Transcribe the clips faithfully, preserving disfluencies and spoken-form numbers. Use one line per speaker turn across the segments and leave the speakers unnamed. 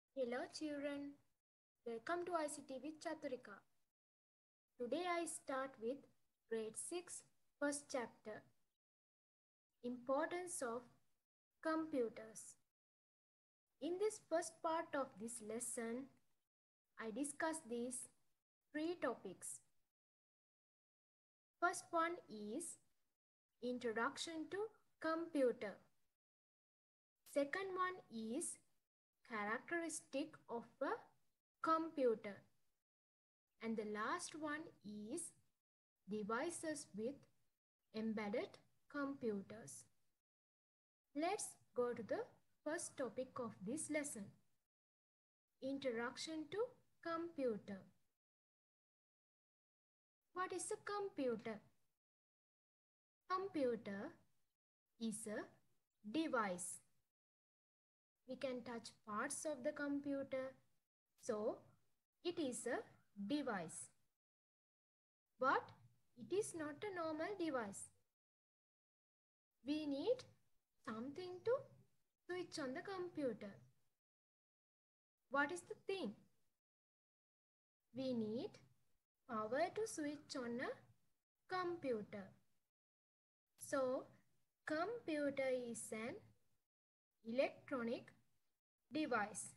Hello children, welcome to I C T with Chaturika. Today I start with grade six first chapter, Importance of Computers. In this first part of this lesson, I discuss these three topics. First one is Introduction to Computer. Second one is Characteristic of a Computer. And the last one is devices with embedded computers. Let's go to the first topic of this lesson. Introduction to computer. What is a computer? Computer is a device. We can touch parts of the computer, so it is a device. But it is not a normal device. We need something to switch on the computer. What is the thing? We need power to switch on a computer. So, computer is an electronic device.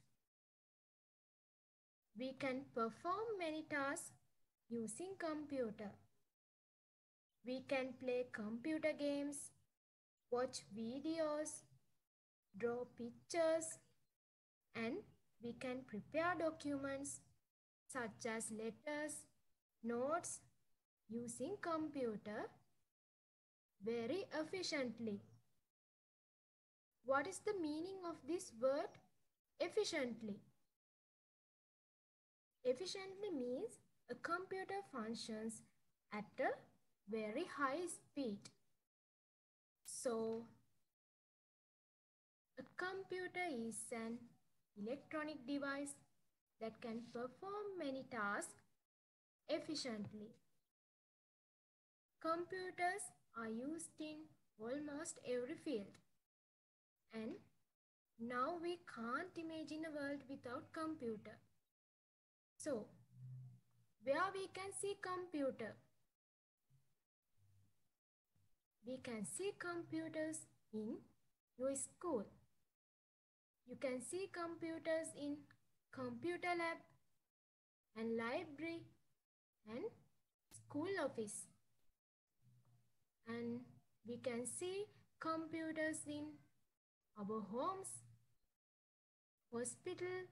We can perform many tasks using computer. We can play computer games, watch videos, draw pictures, and we can prepare documents such as letters, notes using computer very efficiently. What is the meaning of this word efficiently? Efficiently means a computer functions at a very high speed. So, a computer is an electronic device that can perform many tasks efficiently. Computers are used in almost every field. And now we can't imagine a world without computer. So, where we can see computer? We can see computers in your school. You can see computers in computer lab and library and school office. And we can see computers in our homes, hospital,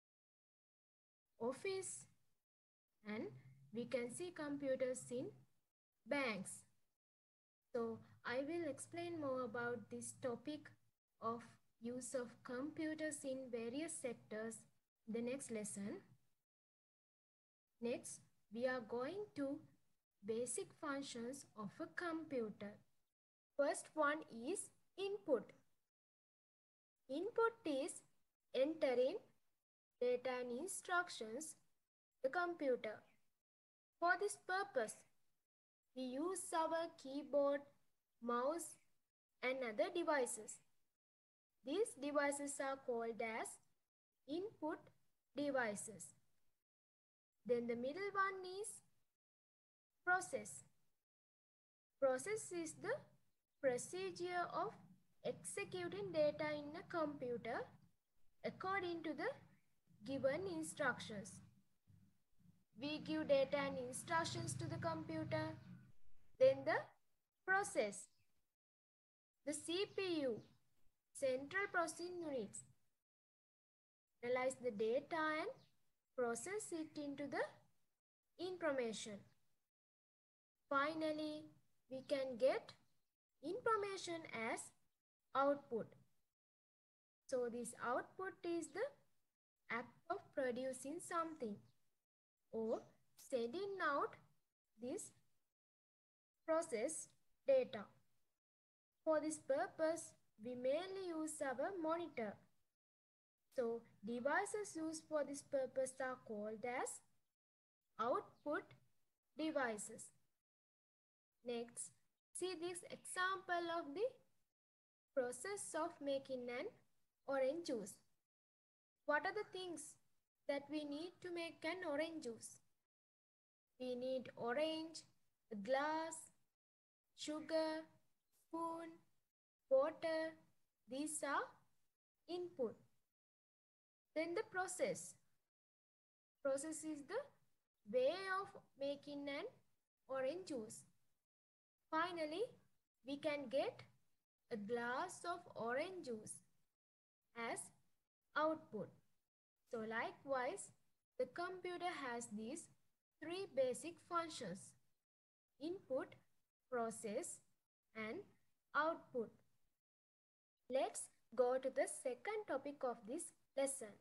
office, and we can see computers in banks. So I will explain more about this topic of use of computers in various sectors in the next lesson. Next, we are going to basic functions of a computer. First one is input. Input is entering data and instructions to the computer. For this purpose, we use our keyboard, mouse, and other devices. These devices are called as input devices. Then the middle one is process. Process is the procedure of executing data in a computer according to the given instructions. We give data and instructions to the computer. Then the process. The C P U, Central Processing Units, analyze the data and process it into the information. Finally, we can get information as output. So this output is the act of producing something or sending out this processed data. For this purpose, we mainly use our monitor. So devices used for this purpose are called as output devices. Next, see this example of the process of making an orange juice. What are the things that we need to make an orange juice? We need orange, a glass, sugar, spoon, water. These are input. Then the process. Process is the way of making an orange juice. Finally, we can get a glass of orange juice as output. So likewise, the computer has these three basic functions: input, process, and output. Let's go to the second topic of this lesson.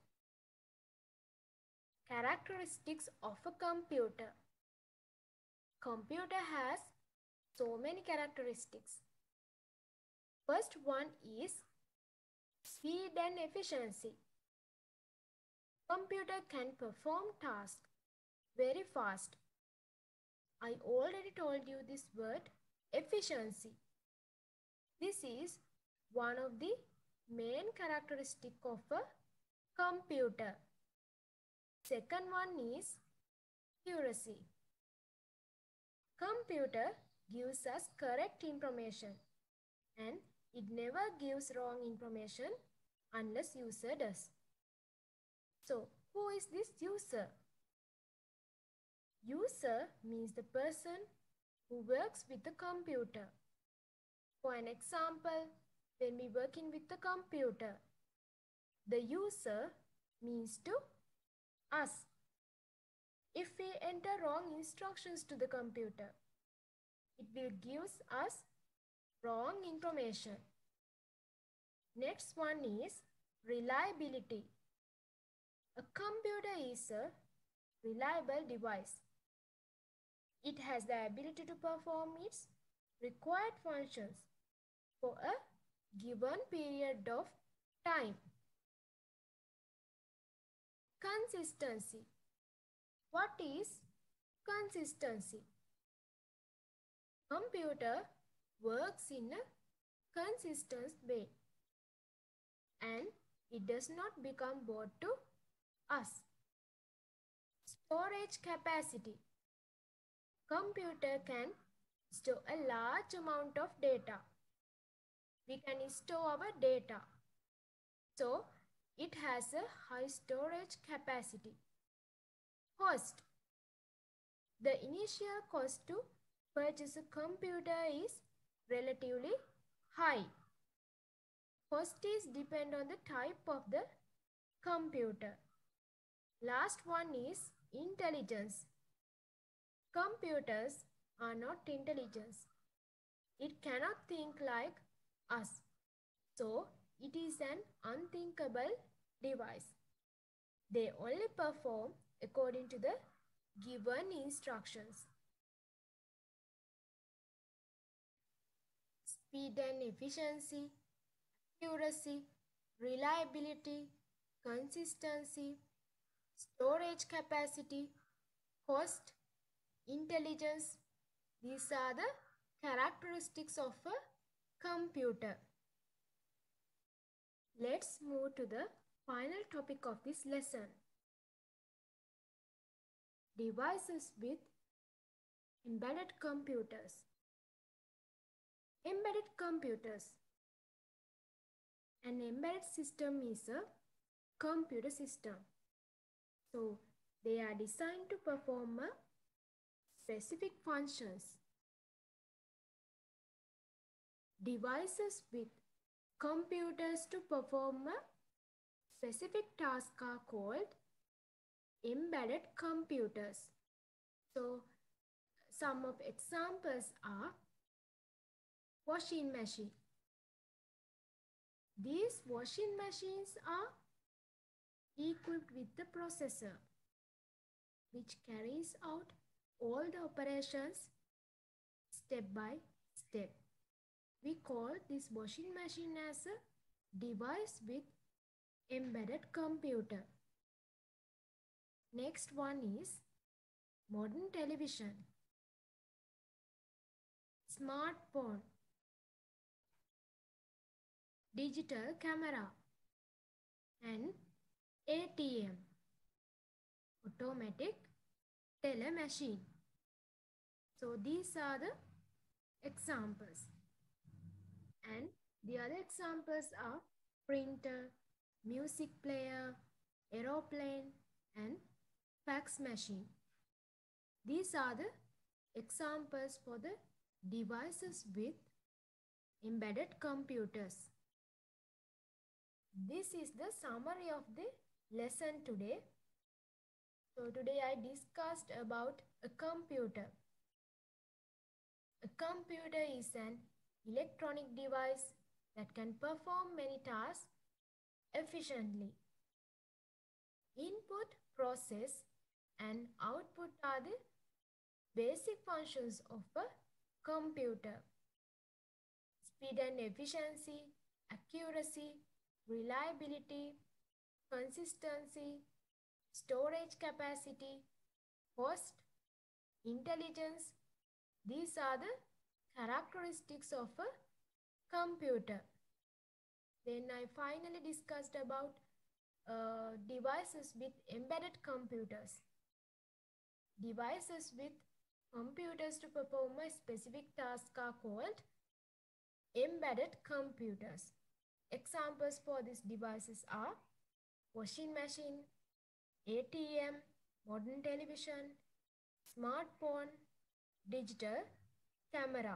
Characteristics of a computer. Computer has so many characteristics. First one is speed and efficiency. Computer can perform tasks very fast. I already told you this word efficiency. This is one of the main characteristic of a computer. Second one is accuracy. Computer gives us correct information and it never gives wrong information unless user does. So, who is this user? User means the person who works with the computer. For an example, when we working with the computer, the user means to us. If we enter wrong instructions to the computer, it will give us wrong information. Next one is reliability. A computer is a reliable device. It has the ability to perform its required functions for a given period of time. Consistency. What is consistency? Computer works in a consistent way and it does not become bored to us. Storage capacity. Computer can store a large amount of data. We can store our data. So, it has a high storage capacity. Cost. The initial cost to purchase a computer is relatively high. Cost is depend on the type of the computer. Last one is intelligence. Computers are not intelligent. It cannot think like us. So, it is an unthinkable device. They only perform according to the given instructions. Speed and efficiency, accuracy, reliability, consistency, storage capacity, cost, intelligence. These are the characteristics of a computer. Let's move to the final topic of this lesson. Devices with embedded computers. Embedded computers. An embedded system is a computer system. So, they are designed to perform a specific functions. Devices with computers to perform a specific task are called embedded computers. So, some of examples are washing machine. These washing machines are equipped with the processor which carries out all the operations step by step. We call this washing machine as a device with embedded computer. Next one is modern television, smartphone, digital camera, and A T M, automatic teller machine. So these are the examples. And the other examples are printer, music player, aeroplane, and fax machine. These are the examples for the devices with embedded computers. This is the summary of the lesson today. So today I discussed about a computer. A computer is an electronic device that can perform many tasks efficiently. Input, process, and output are the basic functions of a computer. Speed and efficiency, accuracy, reliability, consistency, storage capacity, cost, intelligence. These are the characteristics of a computer. Then I finally discussed about uh, devices with embedded computers. Devices with computers to perform a specific task are called embedded computers. Examples for these devices are washing machine, A T M, modern television, smartphone, digital camera.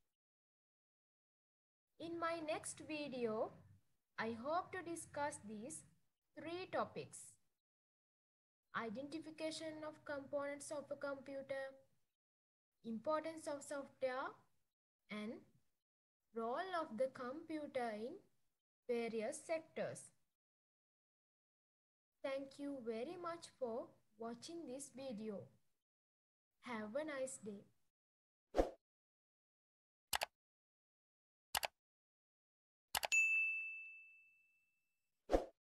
In my next video, I hope to discuss these three topics: identification of components of a computer, importance of software, and role of the computer in various sectors. Thank you very much for watching this video. Have a nice day.